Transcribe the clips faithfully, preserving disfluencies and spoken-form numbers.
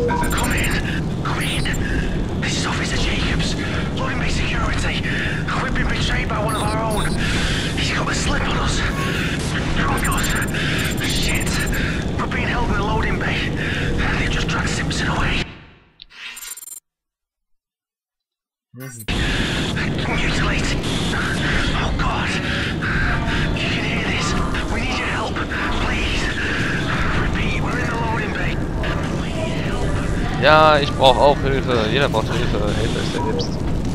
Come in. Come in. This is Officer Jacobs. Loading bay security. We've been betrayed by one of our own. He's got the slip on us. Drunk us. Shit. We're being held in the loading bay. They've just dragged Simpson away. Mutilated. Oh God. You can hear this. We need your help. Please. Repeat, we're in the loading bay. We need help. Ja, ich brauche auch Hilfe. Jeder braucht Hilfe. Hilfe ist selbst.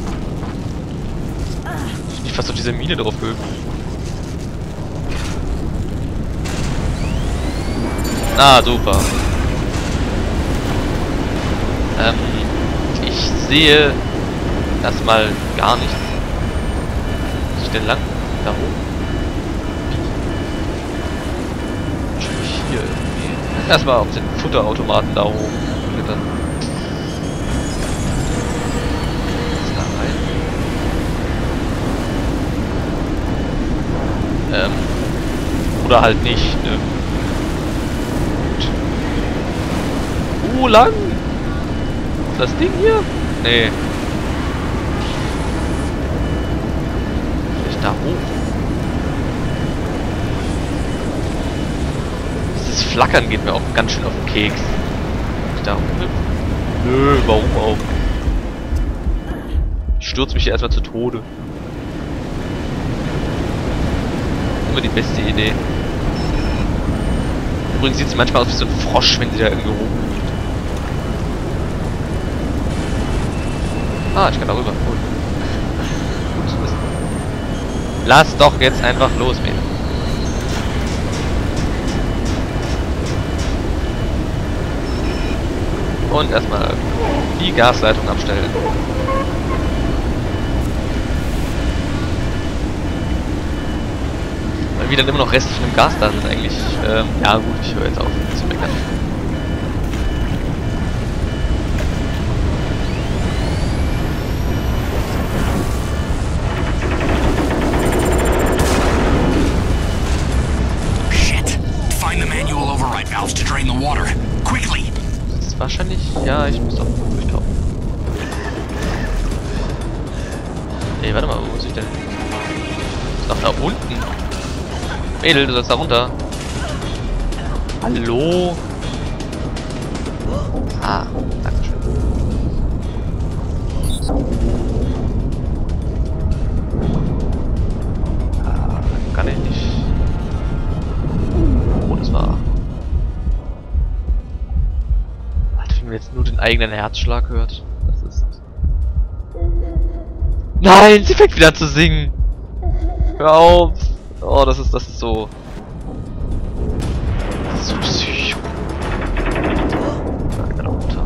Ich bin fast auf diese Mine drauf gehüpft. Ah, super. Ähm, ich sehe erstmal gar nichts. Muss ich denn lang? Da hoch? Wahrscheinlich hier irgendwie. Erstmal auf den Futterautomaten da hoch. Dann da rein. Ähm. Oder halt nicht, ne? Gut. Uh, lang! Das Ding hier? Nee. Da hoch. Dieses Flackern geht mir auch ganz schön auf den Keks. Ich da hoch? Nö, warum auch? Ich stürze mich hier erstmal zu Tode. Immer die beste Idee. Übrigens sieht es manchmal aus wie so ein Frosch, wenn sie da irgendwie rumhüpft. Ah, ich kann da rüber. Cool. Gut zu wissen. Lass doch jetzt einfach los, Mädel. Und erstmal die Gasleitung abstellen. Weil wir dann immer noch Reste von dem Gas da sind eigentlich. Ähm, ja gut, ich höre jetzt auf zu meckern. To drain the water. Quickly. Das ist wahrscheinlich. Ja, ich muss doch durchlaufen. Ey, warte mal, wo muss ich denn? Ist doch da unten. Mädel, du sollst da runter. Hallo? Ah, danke schön. Ah, kann ich nicht. Oh, das war. Wenn man jetzt nur den eigenen Herzschlag hört, das ist... Nein, sie fängt wieder an zu singen! Hör auf! Oh, das ist, das ist so... Das ist so psycho. Da geht er runter.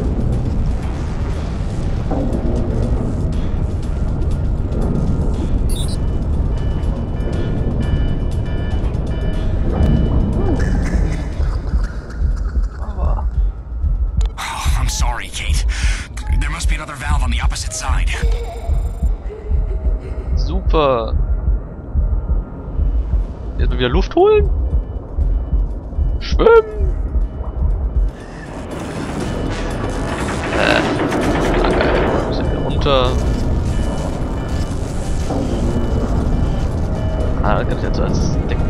Sorry, Kate. There must be another valve on the opposite side. Super. Jetzt mal wieder Luft holen. Schwimmen. Äh. Okay. Wir sind wieder runter. Ah, da kann ich jetzt so als Decken.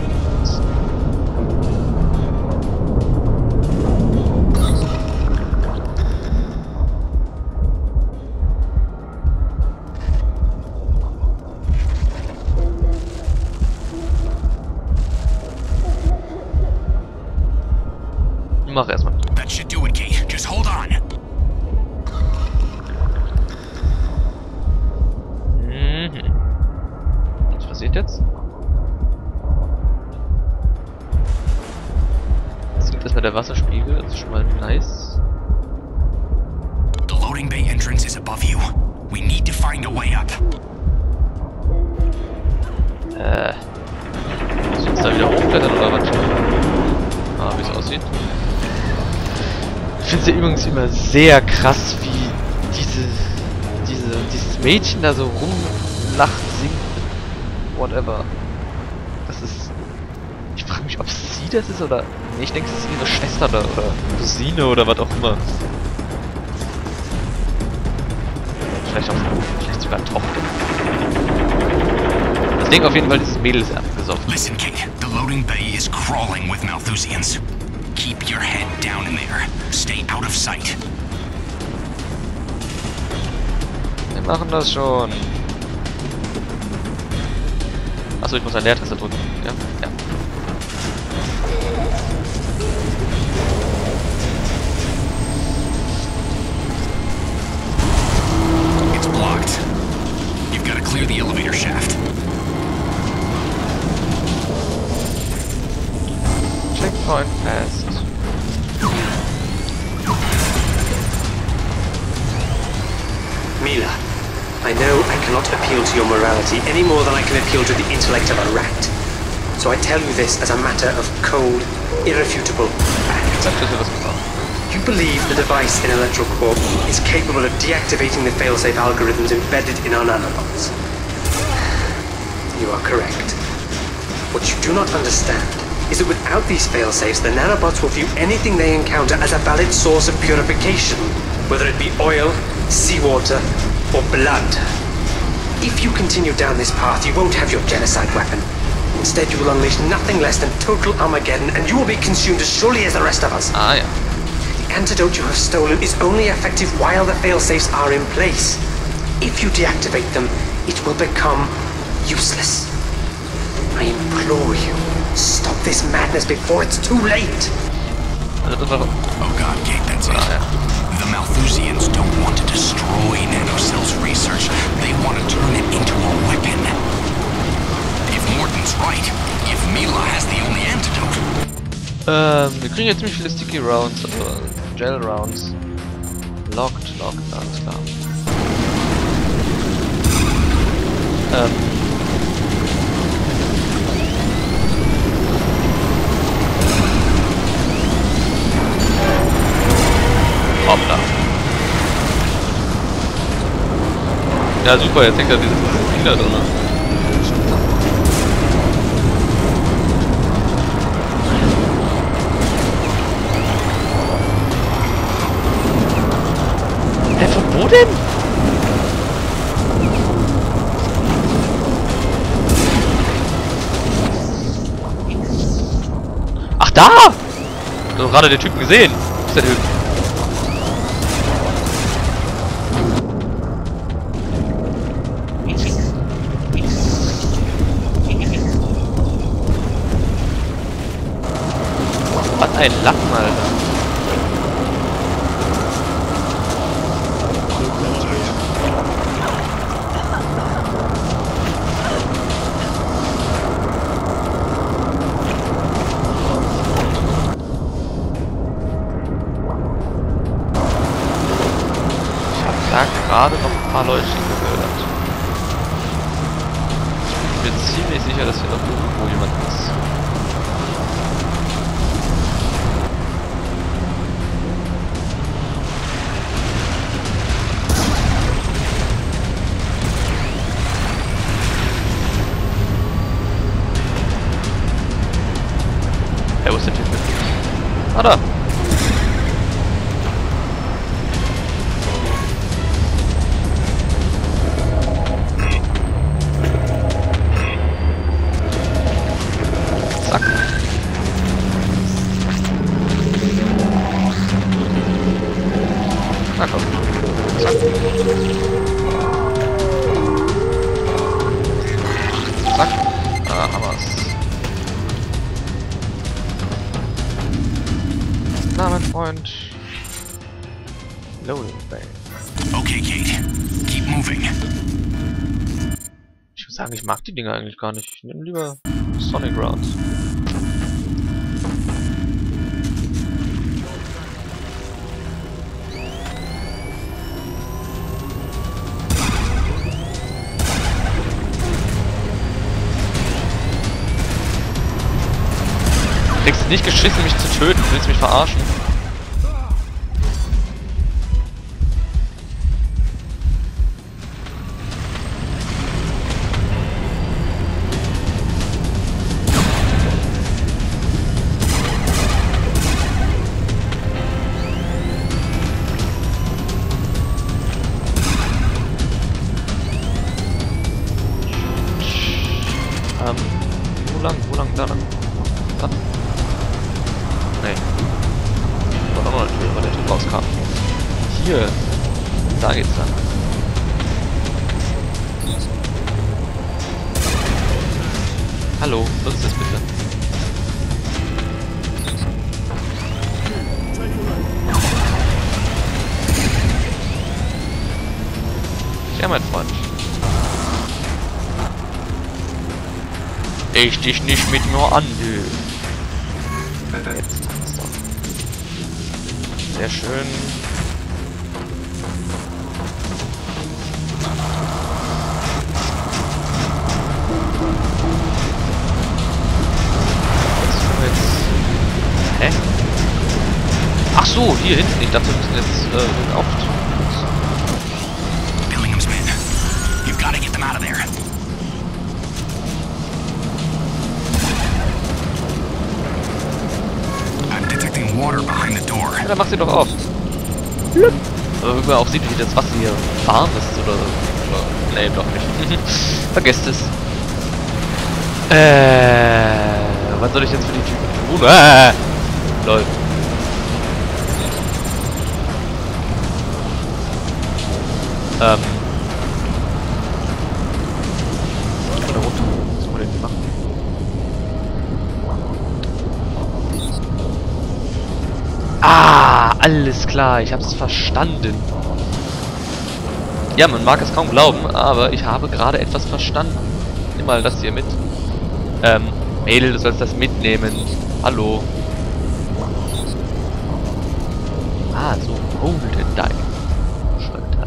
Mach erstmal. That should do it, Kate. Just hold on. Mhm. Was passiert jetzt? Jetzt sinkt erstmal der Wasserspiegel, das ist schon mal nice. The loading bay entrance is above you. We need to find a way up. Äh. Muss ich jetzt da wieder hochklettern oder was? Ah, wie es aussieht. Ich finde es ja übrigens immer sehr krass, wie diese, diese, dieses Mädchen da so rumlacht, singt, whatever. Das ist... Ich frage mich, ob sie das ist oder Nee, ich denke, es ist ihre Schwester da oder Cousine oder was auch immer. Vielleicht auch, vielleicht sogar Tochter. Ich denke auf jeden Fall, dieses Mädel ist abgesoffen. Listen, Kate, the loading bay is crawling with Malthusians. Keep your head down in there. Stay out of sight. Wir machen das schon. Achso, ich muss eine Leertaste drücken. Ja, ja. It's blocked. You've got to clear the elevator shaft. Checkpoint fast. Mila, I know I cannot appeal to your morality any more than I can appeal to the intellect of a rat. So I tell you this as a matter of cold, irrefutable fact. You believe the device in Electro Corp is capable of deactivating the failsafe algorithms embedded in our nanobots. You are correct. What you do not understand is that without these failsafes, the nanobots will view anything they encounter as a valid source of purification, whether it be oil, seawater, or blood. If you continue down this path, you won't have your genocide weapon. Instead, you will unleash nothing less than total Armageddon, and you will be consumed as surely as the rest of us. Ah, ja. The antidote you have stolen is only effective while the failsafes are in place. If you deactivate them, it will become useless. I implore you, stop this madness before it's too late. Oh god, Kate, that's it. Ah, ja. The Malthusians don't want to destroy Nanocell's research. They want to turn it into a weapon. If Morton's right, if Mila has the only antidote. Ähm, wir kriegen jetzt ziemlich viele Sticky Rounds, also Gel Rounds. Locked, locked, alles klar. Ähm. Hoppla. Ja super, jetzt hängt da dieses Spieler drin. Hä, von wo denn? Ach da! Ich hab doch gerade den Typen gesehen. Wo ist der Typ? Was ein Lappen, Alter. Ich hab da gerade noch ein paar Leute gehört. Ich bin ziemlich sicher, dass hier noch irgendwo jemand ist. Wo ist der Typ? Ah, da! Zack! Na komm! Zack! Zack! Da haben wir's. Na, mein Freund. Loading Bay. Okay, Kate. Keep moving. Ich muss sagen, ich mag die Dinger eigentlich gar nicht. Ich nehme lieber Sonic Rounds. Du kriegst es nicht geschissen, mich zu töten. Du willst mich verarschen. kann? Nee. War doch noch eine Tür, weil der Typ rauskam. Hier. Da geht's dann. Hallo, nutzt es bitte. Ja, mein Freund. Ich dich nicht mit mir an, du. Jetzt hat's doch. Sehr schön. Hä? Ach so, hier hinten. Ich dachte, wir müssen jetzt äh, den Aufzug. Billingham's men. You've got to get them out of there. I'm detecting water behind the door. Ja, dann mach sie doch auf. Aber wenn man auch sieht, wie das Wasser hier warm ist oder... oder nee, doch nicht. Vergesst es. Äh... Was soll ich jetzt für die Typen tun? Äh, lol. Ähm. Oder runter. Was wollen wir denn machen? Ah, alles klar. Ich hab's verstanden. Ja, man mag es kaum glauben, aber ich habe gerade etwas verstanden. Nimm mal das hier mit. Ähm. Mädel, du sollst das mitnehmen. Hallo. Ah, so Golden Die. Schalter.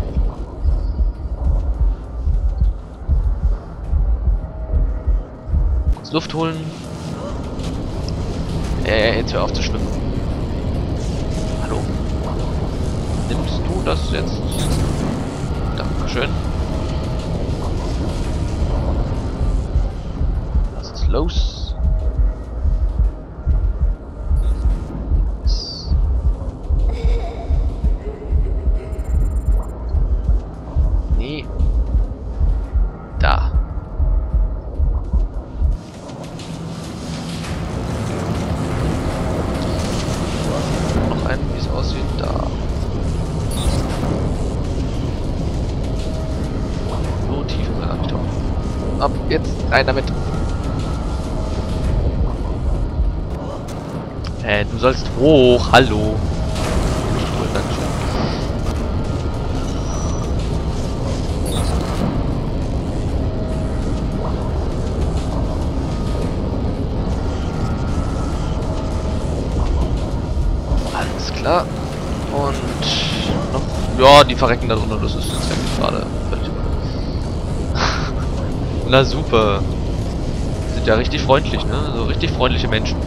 Kurz Luft holen. Äh, jetzt hör auf zu schwimmen. Hallo. Nimmst du das jetzt? Dankeschön. Was ist los? Da. Noch einen, wie es aussieht, da. So tief im Reaktor. Ab jetzt rein damit. Äh, du sollst hoch, hallo. Dankeschön. Klar. Und noch. Ja, die verrecken da drunter, das ist jetzt eigentlich gerade völlig. Na super. Sind ja richtig freundlich, ne? So richtig freundliche Menschen.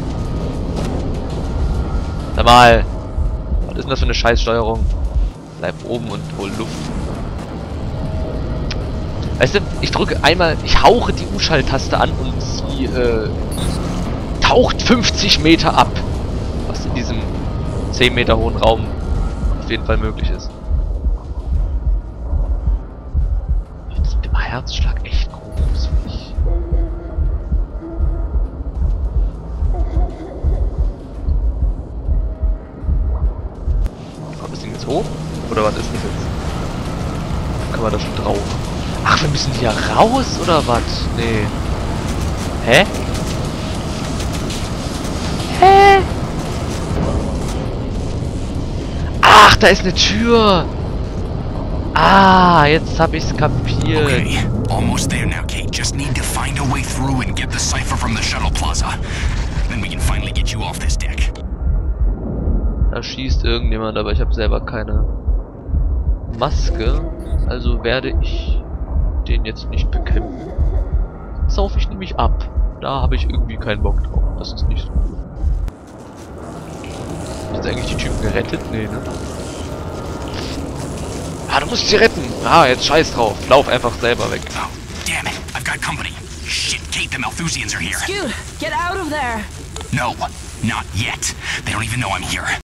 Sag mal. Was ist denn das für eine Scheißsteuerung? Bleib oben und hol Luft. Weißt du, ich drücke einmal, ich hauche die U-Schalttaste an und sie äh, taucht fünfzig Meter ab. Was in diesem zehn Meter hohen Raum auf jeden Fall möglich ist. Das mit dem Herzschlag echt groß, finde ich. Kommt das Ding jetzt hoch? Oder was ist das jetzt? Kann man da schon drauf? Ach, wir müssen hier raus oder was? Nee. Hä? Hä? Ach, da ist eine Tür. Ah, jetzt hab ich's kapiert. Okay, almost there now, Kate. Just need to find a way through and get the cipher from the shuttle plaza. Then we can finally get you off this deck. Da schießt irgendjemand, aber ich habe selber keine Maske. Also werde ich den jetzt nicht bekämpfen. Sauf ich nämlich ab. Da habe ich irgendwie keinen Bock drauf. Das ist nicht so gut. Ist eigentlich die Typen gerettet? Nee, ne? Ah, du musst sie retten! Ah, jetzt scheiß drauf. Lauf einfach selber weg. Oh, damn it. I've got company. Shit, Kate, the Malthusians are here. Scoot, get out of there! No, not yet. They don't even know I'm here.